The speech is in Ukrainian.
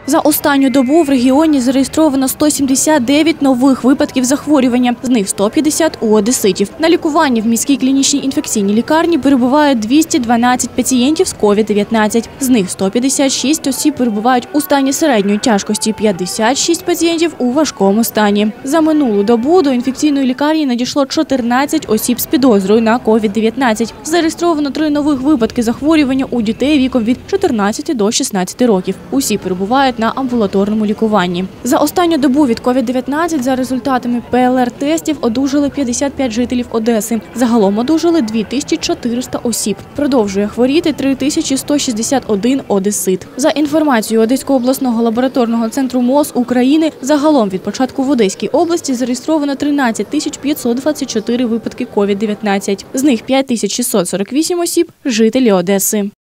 За останню добу в регіоні зареєстровано 179 нових випадків захворювання, з них 150 у одеситів. На лікуванні в міській клінічній інфекційній лікарні перебуває 212 пацієнтів з COVID-19. З них 156 осіб перебувають у стані середньої тяжкості, 56 пацієнтів у важкому стані. За минулу добу до інфекційної лікарні надійшло 14 осіб з підозрою на COVID-19. Зареєстровано 3 нових випадки захворювання у дітей віком від 14 до 16 років. Усі перебувають на амбулаторному лікуванні. За останню добу від COVID-19 за результатами ПЛР-тестів одужали 55 жителів Одеси. Загалом одужали 2400 осіб. Продовжує хворіти 3161 одесит. За інформацією Одеського обласного лабораторного центру МОЗ України, загалом від початку в Одеській області зареєстровано 13 524 випадки COVID-19. З них 5648 осіб – жителі Одеси.